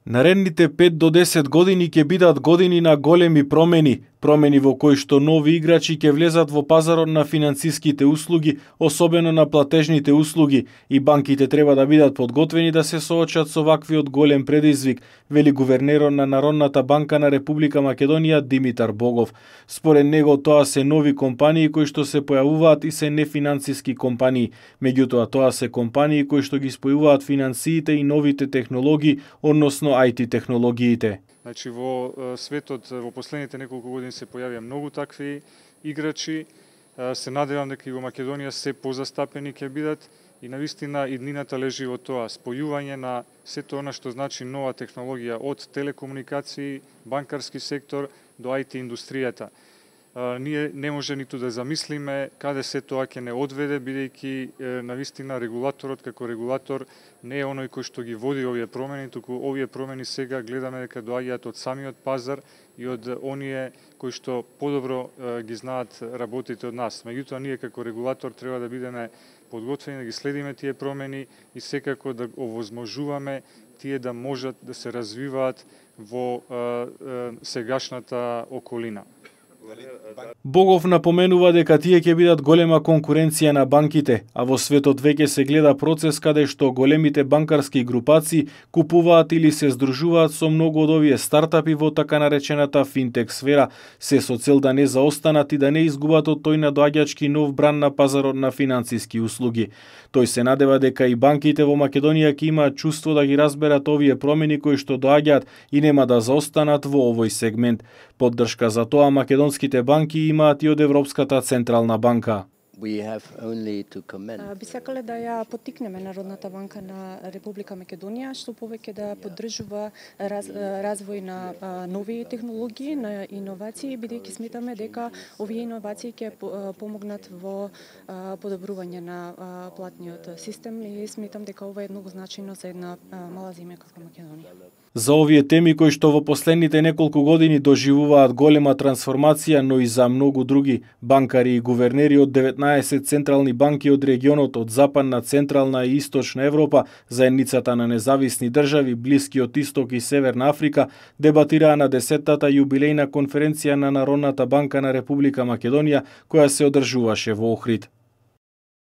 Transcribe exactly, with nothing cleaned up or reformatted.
Наредните пет до десет години ќе бидат години на големи промени, промени во кои што нови играчи ќе влезат во пазарот на финансиските услуги, особено на платежните услуги, и банките треба да бидат подготвени да се соочат со ваквиот голем предизвик, вели гувернерот на Народната банка на Република Македонија Димитар Богов. Според него тоа се нови компании кои што се појавуваат и се нефинансиски компании, меѓутоа тоа се компании кои што ги спојуваат финансиите и новите технологии, односно ај ти технологиите. Значи во светот во последните неколку години се појавија многу такви играчи. Се надевам дека и во Македонија се позастапени ќе бидат и навистина иднината лежи во тоа спојување на сето она што значи нова технологија од телекомуникации, банкарски сектор до ај ти индустријата. Ние не може ниту да замислиме каде се тоа ќе не одведе, бидејќи навистина регулаторот како регулатор не е оној кој што ги води овие промени, туку овие промени сега гледаме дека доаѓаат од самиот пазар и од оние кои што подобро ги знаат работите од нас. Меѓутоа ние како регулатор треба да бидеме подготвени да ги следиме тие промени и секако да овозможуваме тие да можат да се развиваат во сегашната околина. Богов напоменува дека тие ќе бидат голема конкуренција на банките, а во светот веќе се гледа процес каде што големите банкарски групации купуваат или се здружуваат со многу од овие стартапи во така наречената финтек сфера, се со цел да не заостанат и да не изгубат од тој надоаѓачки нов бран на пазарот на финансиски услуги. Тој се надева дека и банките во Македонија ќе имаат чувство да ги разберат овие промени кои што доаѓаат и нема да заостанат во овој сегмент. Поддршка за тоа македонските банки имаат и од Европската централна банка. Би сакале да ја поттикнеме Народната банка на Република Македонија што повеќе да поддржува раз, развој на нови технологии, на иновации, бидејќи сметаме дека овие иновации ќе помогнат во подобрување на платниот систем и сметам дека ова е многу значајно за една мала земја како Македонија. За овие теми кои што во последните неколку години доживуваат голема трансформација, но и за многу други банкари и гувернери од деветнаесет централни банки од регионот од Западна, Централна и Источна Европа, заедницата на независни држави, Блискиот Исток и Северна Африка, дебатираа на десеттата јубилејна конференција на Народната банка на Република Македонија, која се одржуваше во Охрид.